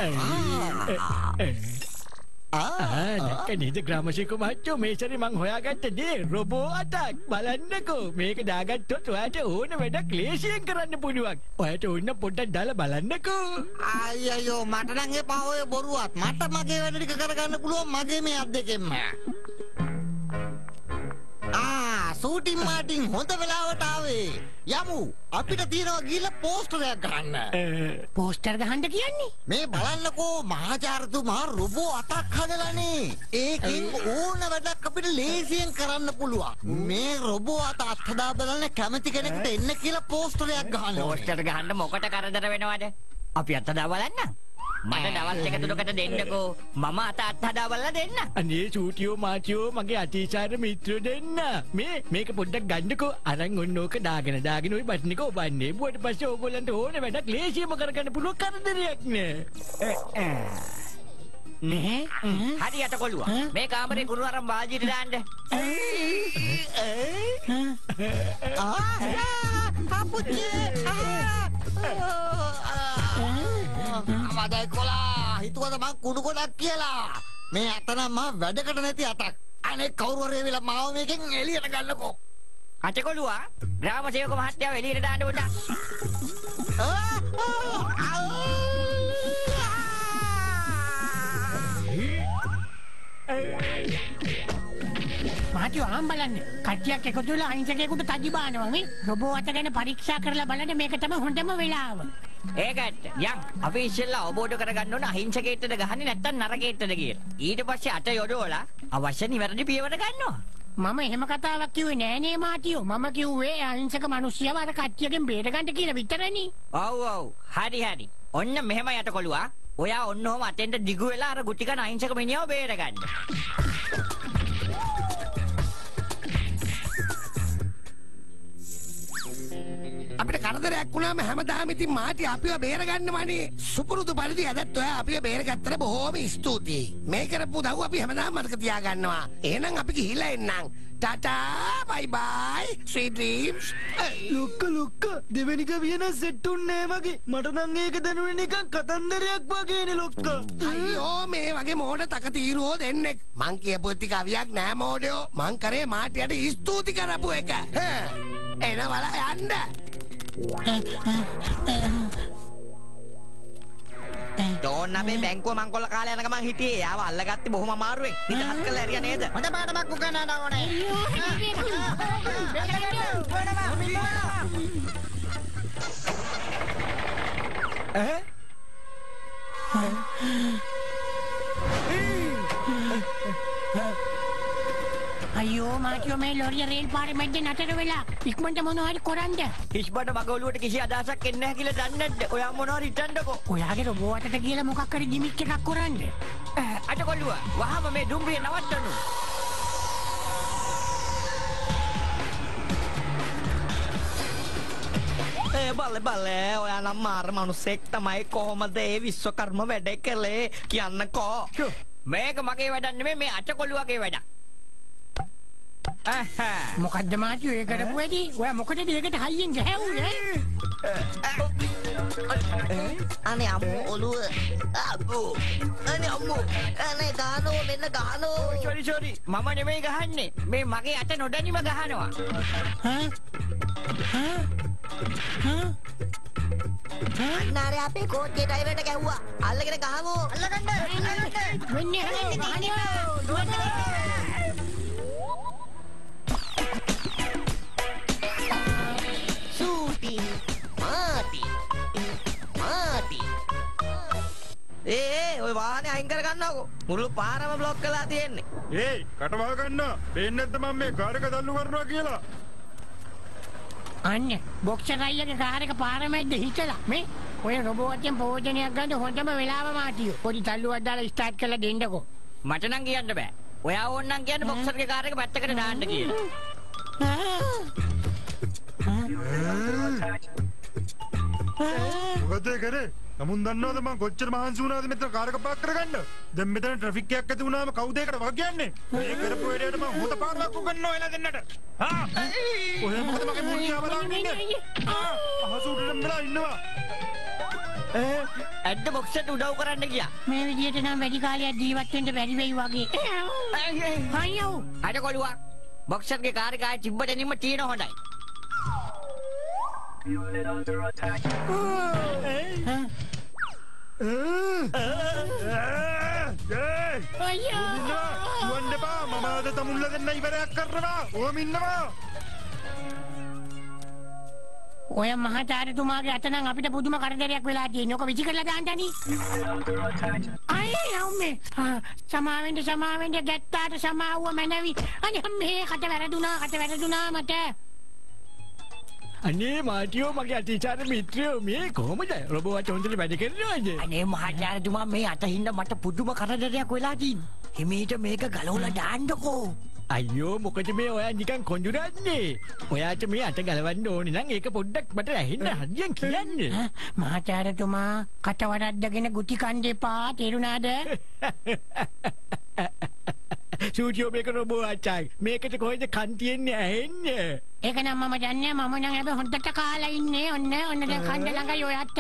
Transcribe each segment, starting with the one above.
නේද ග්‍රාමශීක මහත්තයෝ මේ සැරේ මං හොයාගත්ත දේ රොබෝ අතක් බලන්නකෝ මේක දාගත්තොත් ඔයාට ඕන වැඩක් ලේසියෙන් කරන්න පුළුවන් ඔයාට ඕන පොඩ්ඩක් දාලා බලන්නකෝ අයියෝ මට නම් එපා ඔය බොරුවත් මට මගේ වැඩ ටික කරගන්න පුළුවන් මගේ මේ අත් දෙකෙන්ම සූටින් මාටින් හොඳ වෙලාවට ආවේ යමු අපිට තියනවා ගිහලා පෝස්ටරයක් ගහන්න පෝස්ටර් ගහන්න කියන්නේ මේ බලන්නකෝ මහාචාර්යතුමා රොබෝ අතක් හදලානේ ඒකෙන් ඕන වැඩක් අපිට ලේසියෙන් කරන්න පුළුවන් මේ රොබෝ අත අත්හදා බලන්න කැමති කෙනෙකුට එන්න කියලා පෝස්ටරයක් ගහන්න පෝස්ටර් ගහන්න මොකට කරදර වෙනවද අපි අත්හදා බලන්න මට දවස් එක තුනකට දෙන්නකෝ මම අත අත්හදා බලලා දෙන්න අනේ චූටියෝ මාටියෝ මගේ අතිචාර මිත්‍රයෝ දෙන්න මේක පොඩ්ඩක් ගන්නකෝ අරන් ඔන්න ඕක දාගෙන ওই බටන් එක ඔබන්නේ බුවට පස්සේ ඕගොල්ලන්ට ඕන වැඩක් ලේසියෙන්ම කරගන්න පුළුවන් කරදරයක් නෑ හරියට කොළුවා මේ කාමරේ කුරු අරන් වාජියට දාන්න අපුච්චි අවදයි කොලා හිතුවද මං කුණු ගොඩක් කියලා මේ අත නම් මම වැඩකට නැති අතක් අනේ කවුරු හරි එවිලා මාව මේකෙන් එළියට ගන්නකෝ අතේ කොළුවා ග්‍රාම සේවක මහත්තයාව එළියට දාන්න පොඩ්ඩක් මහත්තයෝ ආම් බලන්න කට්ටියක් එකතු වෙලා අහිංසකයෙකුට තජි බානවා මේ රොබෝ අත ගැන පරීක්ෂා කරලා බලන්න මේක තමයි හොඳම වෙලාව ඒකට යම් අපි ඉස්සෙල්ලා අවබෝධ කරගන්න ඕන අහිංසකයෙක්ටද ගහන්නේ නැත්නම් නරකයෙක්ටද කියලා ඊට පස්සේ අත යොදවලා අවශ්‍ය නිවැරදි පියවර ගන්නවා මම එහෙම කතාවක් කිව්වේ නෑනේ මාටියෝ මම කිව්වේ අහිංසක මිනිස්සුයව අර කට්ටියගෙන් බේරගන්න කියලා විතරනේ ඔව් හරි ඔන්න මෙහෙම යට කොළුවා ඔයා ඔන්න ඔහම අතෙන්ට දිගු වෙලා අර ගුටි කන අහිංසක මිනිහව බේරගන්න අපිට කරදරයක් වුණාම හැමදාම ඉතින් මාටි අපිව බේරගන්නවනේ සුපුරුදු පරිදි අදත් ඔයා අපිව බේරගත්තට බොහොම ස්තුතියි මේ කරපු දව් අපි හැමදාම මතක තියාගන්නවා එහෙනම් අපි ගිහිල්ලා එන්නම් ටාටා බයි බයි sweet dreams ලොක්ක දෙවෙනි කවියන සෙට් උන්නේ වගේ මට නම් ඒක දැනුනේ නිකන් කතන්දරයක් වගේනේ ලොක්ක අයියෝ මේ වගේ මෝඩ තකතිරුවෝ දෙන්නෙක් මං කියපු කවියක් නෑ මෝඩයෝ මං කරේ මාටියට ස්තුති කරපු එක එනවලා යන්න ඩෝන් අපේ බැංකුව මංකොල්ල කාලේ යන ගමන් හිටියේ යාව අල්ලගත්තේ බොහොම අමාරුවෙන් හිතහත් කරලා ඇරියා නේද හොඳ පාඩමක් උගන්වන්න ඕනේ අයියෝ මාටියෝ මේ ලොරිය රේල් පාරේ මැද්දේ නතර වෙලා ඉක්මනට මොනවා හරි කරන්න හිස්බඩ මග ඔලුවට කිසි අදහසක් එන්නේ නැහැ කියලා දන්නේ නැද්ද ඔයා මොනවා හරි හිතන්නකෝ ඔයාගේ රොබෝ අතට ගිහලා මොකක් හරි ගිමික් එකක් කරන්න අට කොල්ලුවා වහම මේ දුම්රිය නවත්තනු බල්ලේ ඔයා නම් මාර මනුස්සෙක් තමයි කොහොමද ඒ විශ්වකර්ම වැඩ කළේ කියන්නකෝ මේක මගේ වැඩක් නෙමෙයි මේ අට කොල්ලුවගේ වැඩක් මොකද්ද මාටියෝ ඒ කරපු වැඩි ඔයා මොකටද ඒකට හයියෙන් ගහුවේ අනේ අම්මෝ ඔළුව අනේ අම්මෝ අනේ ගහනෝ මෙන්න ගහනෝ සෝරි මම නෙමෙයි ගහන්නේ මේ මගේ අත නොදැනීම ගහනවා අන්නාරේ අපේ කෝච්චියේ ඩ්‍රයිවර්ට ගැහුවා අල්ලගෙන ගහමු අල්ලගන්න වෙන්නේ සූටි මාටි ඔය වාහනේ අයින් කර ගන්නකො මුළු පාරම බ්ලොක් කරලා තියෙන්නේ ඒයි කටවහ ගන්න පේන්නේ නැද්ද මම මේ කාර් එක තල්ලු කරනවා කියලා අන්න බොක්සර් අයියාගේ කාර් එක පාර මැද්දේ හිටලා මේ ඔය රොබෝ අතෙන් භෝජනයක් ගන්න හොඳම වෙලාව මාටියෝ පොඩි තල්ලුවක් දාලා ස්ටාර්ට් කරලා දෙන්නකෝ මට නම් කියන්න බෑ ඔයා ඕන්නම් කියන්නේ බොක්සර්ගේ කාර් එක පැත්තකට දාන්න කියලා මොකද කරේ නමුන් දන්නවද මම කොච්චර මහන්සි වුණාද මෙතන කාර් එක පාක් කරගන්න දැන් මෙතන ට්‍රැෆික් එකක් ඇති වුණාම කවුද ඒකට වග කියන්නේ මේ කරපු වැඩේට මම හොත පාරක් උගන්වනවා එලා දෙන්නට ඔය මොකද මගේ මුණියා බලන්නේ අහසුටට මෙලා ඉන්නවා ඇඩ්ඩ බොක්සට උදව් කරන්න ගියා. මේ විදියට නම් වැඩි කාලයක් ජීවත් වෙන්න බැරි වෙයි වගේ. අයියෝ. අර කොළුවා. බොක්සර්ගේ කාර් එක ආයේ තිබ්බට නිම්ම තියෙන හොඳයි. අයියෝ. දුවන්න එපා මම අද තමුල්ල දෙන්න ඉවරයක් කරනවා ඕම ඉන්නවා ඔය මහාචාර්යතුමාගේ අත නම් අපිට පුදුම කරදරයක් වෙලා තියෙනවා. ඔක විසි කරලා දාන්නනි. අයියෝ අම්මේ. සමාවෙන්න ගැත්තාට සමාවුව මැනවි. අනේ අම්මේ කට වැරදුනා මට. අනේ මාටියෝ මගේ අතිචාර මිත්‍රයෝ මේ කොහොමද රොබෝවත් හොඳට වැඩ කරනවද? අනේ මහාචාර්යතුමා මේ අතින්ද මට පුදුම කරදරයක් වෙලා තියෙනවා. හිමීට මේක ගලවලා දාන්නකෝ. අයියෝ මොකද මේ ඔයා නිකන් කොඳුරන්නේ? ඔයාට මේ අත ගලවන්න ඕනේ නම් ඒක පොඩ්ඩක් මට ඇහින්න හදියන් කියන්න. මහාචාර්යතුමා කට වරද්දගෙන ගුටි කන්න එපා. තේරුණාද? සූටියෝ මේක රොබෝ අචායි. මේකට කොහෙද කන් තියන්නේ ඇහෙන්නේ? ඒක නම් මම දන්නේ. මම නම් හැබැයි හොඳට කාලා ඉන්නේ. ඔන්න දැන් කන්න ළඟයි ඔයත්.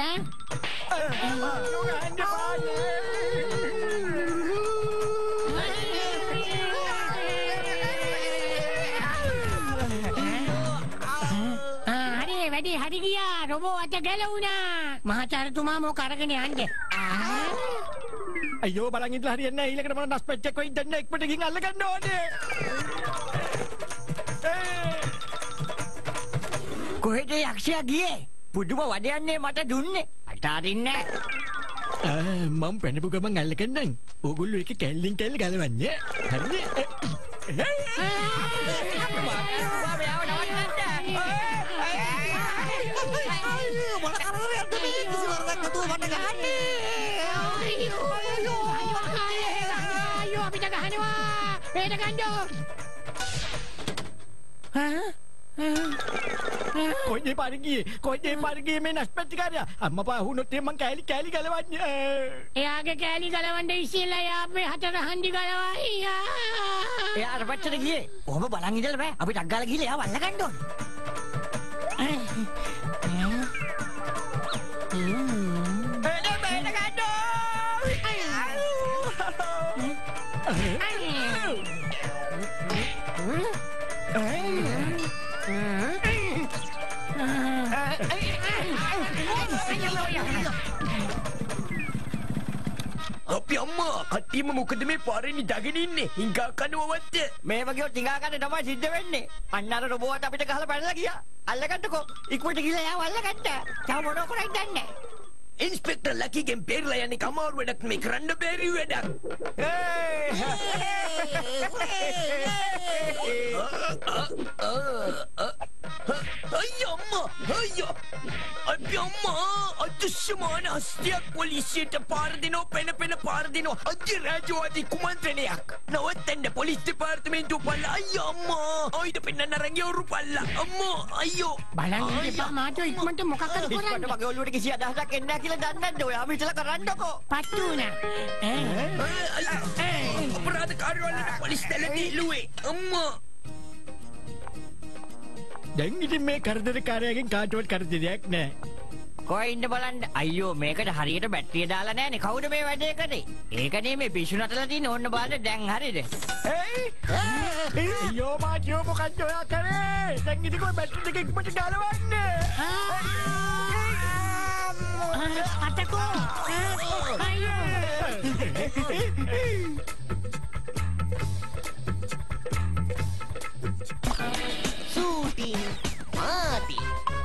හරි ගියා. රොබෝ අත ගැලවුණා. මහාචාර්යතුමා මොක අරගෙන යන්නේ? අයියෝ බලන් ඉඳලා හරියන්නේ නැහැ. ඊළඟට මම නස්පෙච් එක කොයිද දන්නේ ඉක්මනට ගිහින් අල්ල ගන්න ඕනේ. කොහෙද යක්ෂයා ගියේ? පුදුම වදයන්නේ මට දුන්නේ. අතාරින්නේ නැහැ. මම පැනපු ගමන් අල්ලගන්නම්. ඕගොල්ලෝ එක කැල්ලින් කැල්ල ගලවන්නේ. හරිද? කොයිදේ පාරගියේ මේ නස්පත්තිකාරයා අම්මා පාහුනොත් මං කෑලි ගලවන්නේ. එයාගේ කෑලි ගලවන්න ඉස්සෙල්ලා යාපේ හතර හන්දි ගලවයි. එයා අර පැත්තට ගියේ. ඔහම බලන් ඉඳලා බෑ. අපි ටක් ගාලා ගිහලා එයාව අල්ල ගන්න ඕනේ. අපි අම්මා කට්ටියම මොකද මේ පාරේ නිදාගෙන ඉන්නේ? හිඟා කනවවත්. මේ වගේ ටිකා ගන්න තමයි සිද්ධ වෙන්නේ. අන්න අර රොබෝට අපිට ගහලා පැනලා ගියා. අල්ලගන්නකෝ. ඉක්මනට ගිහලා යාව අල්ලගන්න. තව මොනව කරයිද දන්නේ? ඉන්ස්පෙක්ටර් ලකිගෙන් බේරලා යන්නේ කමාරු වැඩක් මේ කරන්න බැරි වැඩක්. අයියම්මා අයියෝ අපි අම්මා අදෘශ්‍යමාන හස්තියක් පොලිසියට පාර දෙනෝ පෙන පාර දෙනෝ අධිරාජ්‍යවාදී කුමන්ත්‍රණයක් නවත්තන්න පොලිස් දෙපාර්තමේන්තුව පල්ලා අයියම්මා ආයිද පෙන්නන්න රංගිය උරුපල්ලා අම්මා අයියෝ බලන් ඉඳපා මාතෝ ඉක්මනට මොකක්ද කරන්නේ? ඉක්මනට මගේ ඔළුවට කිසි අදහසක් එන්නේ නැහැ කියලා දන්නේ නැද්ද? ඔයාම හිතලා කරන්නකෝ. පත්තු වුණා. අපරාධ කාර්යාලයට පොලිස් තැලදී ඉල්ලුවේ අම්මා. දැන් ඉතින් මේ කරදරකාරයාගෙන් කාටවත් කරදරයක් නැහැ. කොහෙ ඉන්න බලන්න. අයියෝ මේකට හරියට බැටරිය දාලා නැහනේ. කවුද මේ වැඩේ කරේ? ඒකනේ මේ පිස්සු නටලා තියෙන ඕන්න බලන්න දැන් හරියද? අයියෝ මාචෝ මොකක්ද ඔයා කරේ? දැන් ඉතින් කොයි බැටරි දෙක ඉක්මනට ගලවන්නේ? අතකෝ. අයියෝ. සූටි මාටි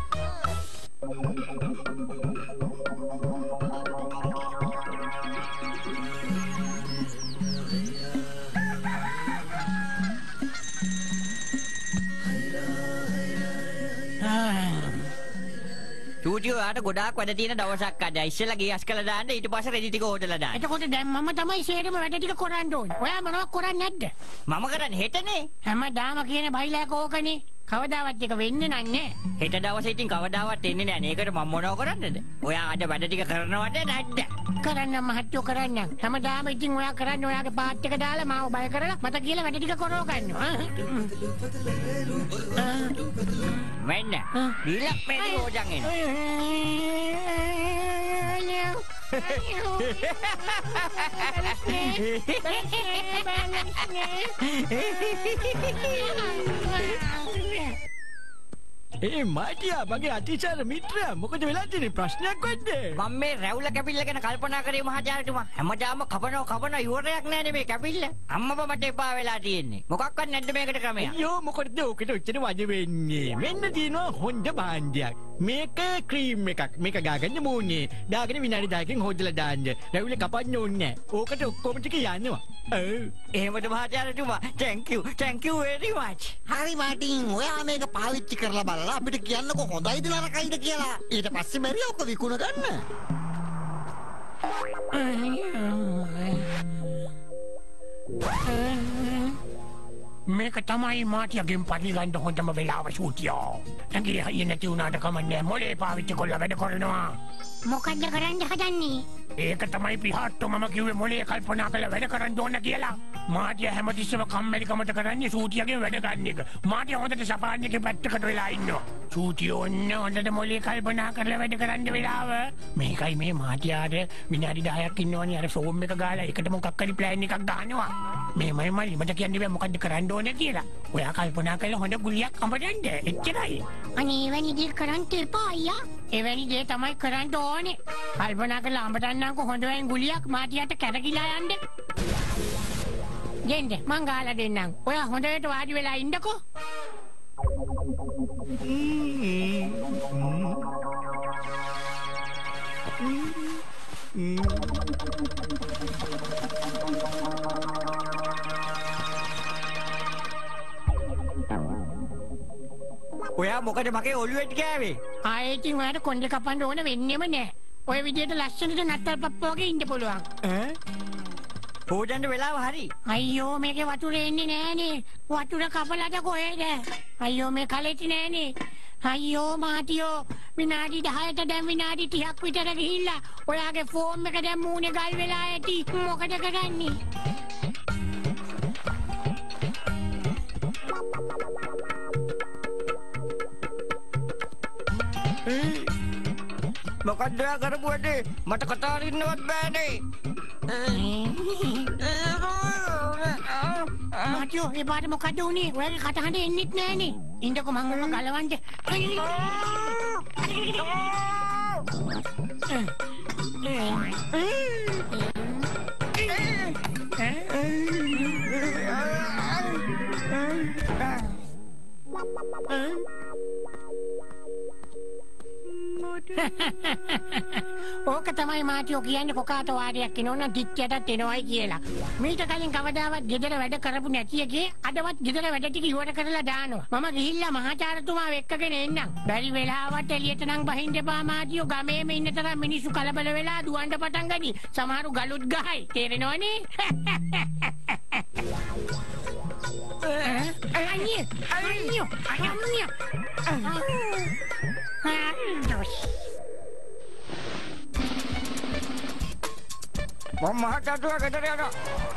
චූටියෝ යාට ගොඩාක් වැඩ තියෙන දවසක් අද. ඉස්සෙල්ලා ගේ අස් කළා දාන්න ඊට පස්සේ රෙදි ටික හොදලා දාන්න. එතකොට දැන් මම තමයි සේරම වැඩ ටික කරන්න ඕනේ. ඔයා මොනවද කරන්නේ නැද්ද? මම කරන්නේ හෙටනේ. හැමදාම කියන බයිලෑක ඕකනේ. කවදාවත් එක වෙන්නේ නැහැ. හෙට දවසේ ඉතින් කවදාවත් එන්නේ නැහැ. මේකට මම මොනව කරන්නද? ඔයා අද වැඩ ටික කරනවද නැද්ද? කරන්න මහත්තයෝ කරන්න. හැමදාම ඉතින් ඔයා කරන්නේ ඔයාගේ පාත් එක දාලා මාව බය කරලා මට කියලා වැඩ ටික කරව ගන්නවා. මෙන්න. ඊළඟ මේ රෝජන් එනවා. මාටියා මගේ අතිචාර මිත්‍රයා මොකද වෙලා තියෙන්නේ ප්‍රශ්නයක් වෙද්ද මම මේ රැවුල කැපිල්ල ගැන කල්පනා කරේ මහාචාර්යතුමා. හැමදාම කපන ඉවරයක් නැනේ මේ කැපිල්ල. අම්මපා මට එපා වෙලා තියෙන්නේ. මොකක්වත් නැද්ද මේකට ක්‍රමයක්? අයියෝ මොකටද ඔකට ඔච්චර වද වෙන්නේ මෙන්න තියෙනවා හොඳ භාණ්ඩයක් මේක ක්‍රීම් එකක් මේක ගාගන්න මූණේ දාගෙන විනාඩි 10කින් හොදලා දාන්න රැවුල කපන්න ඕනේ නැහැ ඕකට ඔක්කොම ටික යනවා එහෙමද මහාචාර්යතුමා thank you very much. හරි මාටින් ඔයා මේක පාවිච්චි කරලා බලලා අපිට කියන්නකො හොඳයිද නරකයිද කියලා. ඊට පස්සේ මැරියා ඔක විකුණ ගන්න. මේක තමයි මාටියගෙන් පරිගන්න හොඳම වෙලාව සූතියෝ. නැගී හයිය නැති වුණාට කමන්නේ මොලේ පාවිච්චි කරලා වැඩ කරනවා. මොකද්ද කරන්න හදන්නේ? ඒක තමයි පිහාට්ටු මම කිව්වේ මොලේ කල්පනා කරලා වැඩ කරන්න ඕන කියලා. මාටිය හැමතිස්සෙම කම්මැලිකමට කරන්නේ සූතියගෙන් වැඩ ගන්න එක. මාටිය හොඳට සපාන්නේගේ පැත්තකට වෙලා ඉන්නවා. සූතිය ඔන්න හොඳට මොලේ කල්පනා කරලා වැඩ කරන්න වෙලාව. මේකයි මේ මාටියාට විනාඩි 10ක් ඉන්නවනේ අර ෆෝම් එක ගාලා ඒකට මොකක් හරි ප්ලෑන් එකක් දානවා. මේමයි මලි මට කියන්නේ බෑ මොකද්ද කරන්න ඕනේ කියලා. ඔයා කල්පනා කරලා හොඳ ගුලියක් අඹදන්න. එච්චරයි. අනේ එවැනි දේ කරන්න එපා අයියා. එවැනි දේ තමයි කරන්න ඕනේ. කල්පනා කරලා අඹදන්නම්කො හොඳ වෙන ගුලියක් මාටියට කැරකිලා යන්න. ගෙන්ද මං ගාලා දෙන්නම්. ඔයා හොඳට වාඩි වෙලා ඉන්නකෝ. ඔයා මොකද මගේ ඔළුවට ගෑවේ? ආයෙත් ඔයාට කොණ්ඩේ කපන්න ඕන වෙන්නේම නැහැ. ඔය විදියට ලස්සනට නත්තල් පප්පා වගේ ඉන්න පුළුවන්. හොදන්න වෙලාව හරි. අයියෝ මේකේ වතුර එන්නේ නෑනේ. වතුර කපලාද කොහෙද? අයියෝ මේ කලෙටි නෑනේ. අයියෝ මාටියෝ විනාඩි 10ට දැන් විනාඩි 30ක් විතර ගිහිල්ලා ඔයාගේ ෆෝම් එක දැන් මූණේ ගල් වෙලා ඇති. මොකද කරන්නේ? මොකක්ද ඔයා කරපු වැඩේ? මට කතා කරන්නවත් බෑනේ. මාටියෝ ඒ පාට මොකද උනේ? ඔයාගේ කටහඬ එන්නෙත් නෑනේ. ඉන්නකො මං ඔබ ගලවන්න. ඕක තමයි මාටියෝ කියන්නේ කොකාට වාරයක් එනවනම් දික්කයටත් එනවයි කියලා. මීට කලින් කවදාවත් ගෙදර වැඩ කරපු නැති එකේ අදවත් ගෙදර වැඩ ටික ඉවර කරලා දානවා. මම ගිහිල්ලා මහාචාර්යතුමාව එක්කගෙන එන්නම්. බැරි වෙලාවට එළියට නම් බහින්න එපා මාටියෝ. ගමේම ඉන්න තරම් මිනිස්සු කලබල වෙලා දුවන්න පටන් ගනි. සමහරු ගලුත් ගහයි. තේරෙනවනේ? මම මහාචාර්යතුමා ගෙදර යනවා.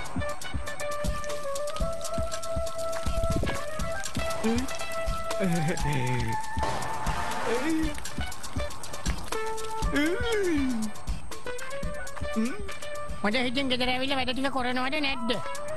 හොඳ හිතින් ගෙදර ඇවිල්ලා වැඩ ටික කරනවද නැද්ද?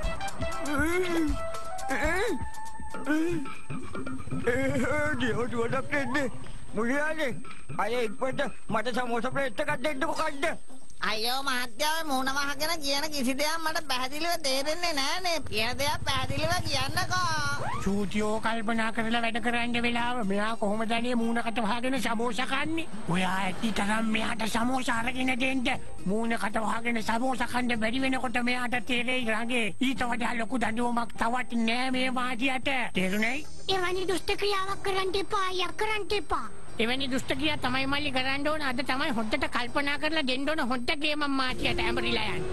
දියෝට වඩක් දෙන්නේ. මුලියානේ අය ඉක්මනට මට සමෝසා ප්ලේට් එකක් දෙන්න මොකද්ද? අයියෝ මහත්තයා මූණ වහගෙන කියන කිසි දෙයක් මට පැහැදිලිව තේරෙන්නේ නෑනේ. කියන දෙයක් පැහැදිලිව කියන්නකෝ. චූටියෝ කල්පනා කරලා වැඩ කරන්න වෙලාව මෙයා කොහොමද අනේ මූණකට වහගෙන සමෝසා කන්නේ? ඔයා ඇති තරම් මෙයාට සමෝසා අරගෙන දෙන්න. මූණකට වහගෙන සමෝසා කන්න බැරි වෙනකොට මෙයාට තේරෙයි රාගේ. ඊට වඩා ලොකු දඬුවමක් තවත් නෑ මේ මාටියට. තේරුණයි? එවැනි දුෂ්ට ක්‍රියාවක් කරන්න එපා අයියා කරන්න එපා. එවැනි දුෂ්ට ක්‍රියා තමයි මල්ලි කරන්න ඕන. අද තමයි හොද්දට කල්පනා කරලා දෙන්න ඕන හොද්ද ගේම මාටියට ඇඹරිලා යන්න.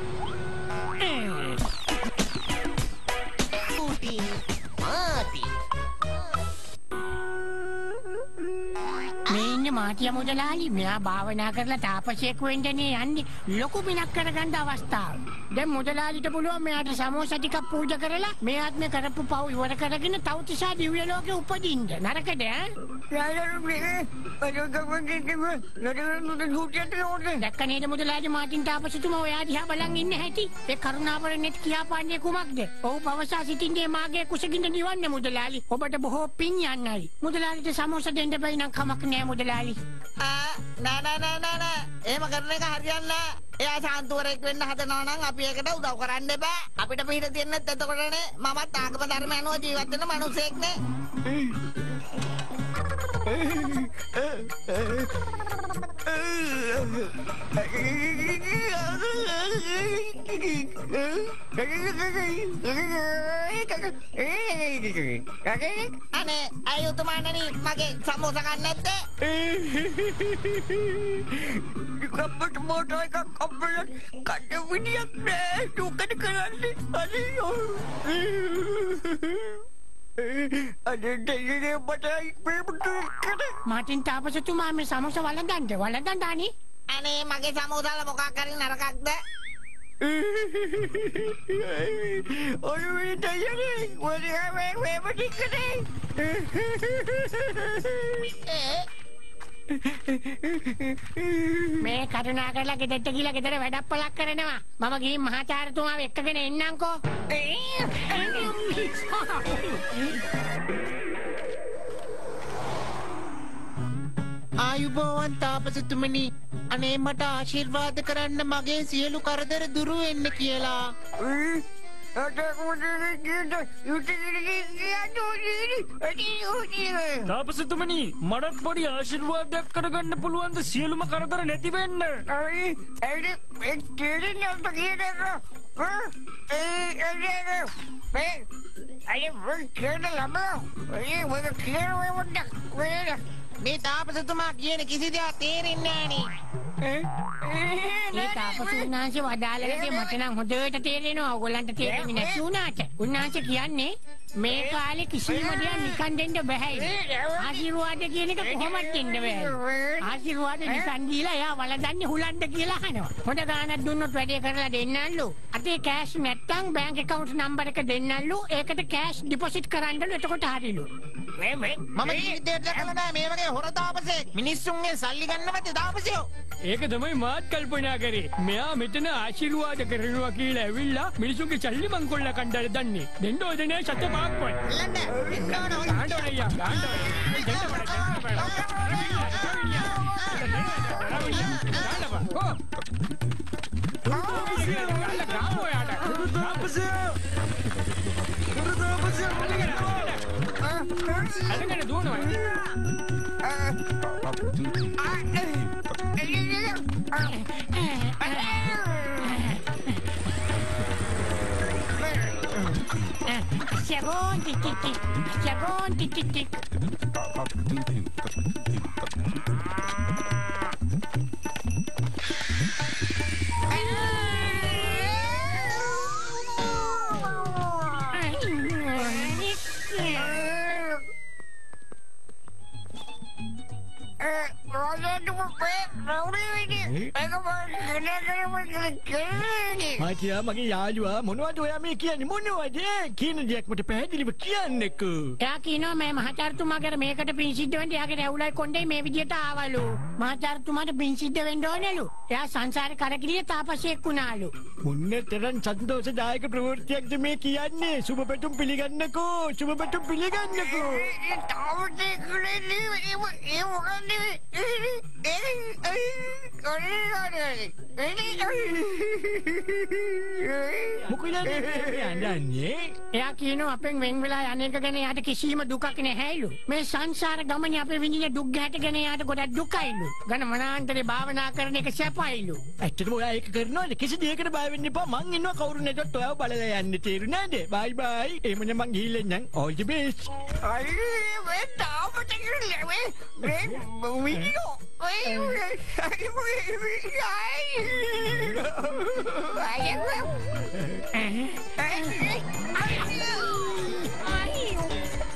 මේ ඉන්න කියන්නේ මාටියා මුදලාලි මෙයා භාවනා කරලා තාපසයෙක් වෙන්නනේ යන්නේ ලොකු පිනක් කරගන්න අවස්ථාව. දැන් මුදලාලිට පුළුවන් මෙයාට සමෝසා ටිකක් පූජා කරලා මේ ආත්මේ කරපු පව් ඉවර කරගෙන තවතිසා දිව්‍ය ලෝකෙ උපදින්න. නරකද ඈ? දැක්ක නේද මුදලාලි මාටින් තාපසතුමා ඔයා දිහා බලන් ඉන්න හැටි. ඒ කරුණාවරණෙත් කියාපාන්නේ කුමක්ද? ඔව් පවසා සිටින්නේ මාගේ කුසගින්න නිවන්නේ මුදලාලි. ඔබට බොහෝ පින් යන්නයි. මුදලාලිට සමෝසා දෙන්න බැයි නම් කමක් නෑ මුදලාලි. නෑ. එහෙම කරන එක හරියන්නේ නෑ. එයා සාන්තුවරෙක් වෙන්න හදනවා නම් අපි ඒකට උදව් කරන්න එපා. අපිට පිට තියෙන්නත් එතකොටනේ මමත් ආගම ධර්ම අනුව ජීවත් වෙන මිනිසෙක්නේ. අනේ අයුතුමාණනි මගේ සමෝසා ගන්න නැත්තේ? කප්පට මොටෝ එක කප්පලට කඩ විදියක් නෑ දුකට කරන්නේ අනියෝ අනේ දෙයිනේ බටයි පෙමුටුකට මාටින් තාපසතුමා මේ සමෝසා වළඳන්න අනේ. අනේ මගේ සමෝසාල මොකක් කරි නරකක්ද? ඔය විදියනේ වරිහාවේ වේමටිකනේ මේ කරුණා කරලා ගෙදරට ගිහලා ගෙදර වැඩක් පලක් කරනවා. මම ගිහින් මහාචාර්යතුමාව එක්කගෙන එන්නම්කෝ. ආයුබෝවන් තාපසතුමනි. අනේ මට ආශිර්වාද කරන්න මගේ සියලු කරදර දුරු වෙන්න කියලා. තාපසතුමනි මටත් පොඩි ආශිර්වාදයක් කරගන්න පුළුවන්ද සියලුම කරදර නැති වෙන්න? මේ තාපසතුමා කියන කිසි දෙයක් තේරෙන්නේ නෑනේ. ඒ තාපසුන්නාංශ වදාළනදී මට නම් හොඳට තේරෙනවා. ඔයගොල්ලන්ට තේරෙන්නේ නැති වුණාට. උන්නාංශ කියන්නේ මේ කාලේ කිසිම දෙයක් නිකන් දෙන්න බෑ. ආශිර්වාද කියන එක කොහොමද දෙන්න බෑ. ආශිර්වාද නිකන් දීලා එයා වළඳන්නේ හුලන්න කියලා අහනවා. හොඳ ගාණක් දුන්නොත් වැඩේ කරලා දෙන්නල්ලු. අතේ කෑෂ් නැත්තම් බැංක් account number එක දෙන්නල්ලු. ඒකට කෑෂ් ඩිපොසිට් කරන්නලු. එතකොට හරිලු. මම ජීවිතේට දැකලා නෑ මේ වගේ හොර තාපසෙක්. මිනිස්සුන්ගේ සල්ලි ගන්නවද තාපසයෝ? ඒක තමයි මාත් කල්පනා කරේ. මෙයා මෙතන ආශිර්වාද කරනවා කියලා ඇවිල්ලා මිනිසුන්ගේ සල්ලි මංකොල්ල කණ්ඩායම දන්නේ. දෙන්න ඕනේ නෑ සත්‍ය පාක්වත්. Jagon, tik. මාටියා මගේ යාළුවා මොනවද ඔයා මේ කියන්නේ මොනවද කියන දෙයක් මට පැහැදිලිව කියන්නකෝ. එයා කියනවා මේ මහාචාර්යතුමාගේ මේකට පින් සිද්ධ වෙන්න එයාගේ රැවුලයි කොණ්ඩේ මේ විදියට ආවලු. මහාචාර්යතුමාට පින් සිද්ධ වෙන්න ඕනලු. එයා සංසාරේ කරකිරිය තාපසයෙක් වුණාලු. මොන්නේ තරම් සන්තෝෂදායක ප්‍රවෘත්තියක්ද මේ කියන්නේ. සුබ පැතුම් පිළිගන්නකෝ. සුබ පැතුම් පිළිගන්නකෝ. මොකද කියන්නේ? එයා කියනවා අපෙන් වෙන් වෙලා යන්නේක ගැන යාට කිසිම දුකක් නැහැලු. මේ සංසාර ගමනේ අපේ විඳින දුක් ගැට ගැන යාට ගොඩක් දුකයිලු. ගන මනාන්තරේ භාවනා කරන එක සැපයිලු. ඇත්තටම ඔයා ඒක කරනවද? කිසි දෙයකට බය වෙන්න එපා. මං ඉන්නවා කවුරු නැතත් ඔයාව බලලා යන්න තේරුණාද? බයි බයි. එහෙමනම් මං ගිහිල්ලා එන්නම්. all the best. මේ තාපට කියලා මේ වීඩියෝ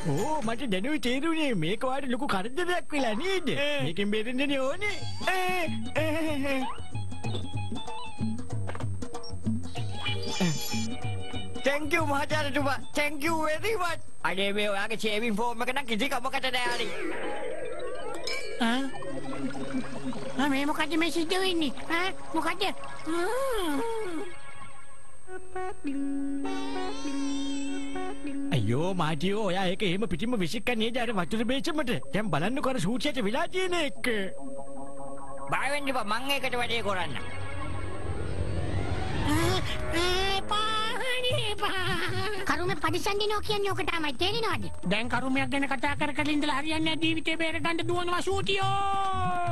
ඕ මට දැනුයි තේරුණේ මේක වාට ලොකු කරදරයක් වෙලා නේද? මේකෙන් බේරෙන්නනේ ඕනේ. Thank you මහාචාර්යතුමා. Thank you very much. අනේ මේ ඔයාගේ ෂේවින් ෆෝම් එක නම් කිසි කමකට නෑ හරි. මේ මොකද මේ සිද්ධ වෙන්නේ? මොකද? අයියෝ මාටියෝ ඔයා ඒක එහෙම පිටින්ම විසික්කන්නේ නේද අර වතුර බේචමට? දැන් බලන්නකො අර සූටියට වෙලා තියෙන එක. බය වෙන්න එපා මං ඒකට වැඩේ කරන්න. කරුමේ පරිසන්දිනෝ කියන්නේ ඔක තමයි තේරෙනවද? දැන් කරුමයක් ගැන කතා කර කර ඉඳලා හරියන්නේ නැහැ ජීවිතේ බේර ගන්න දුවනවා සූටියෝ.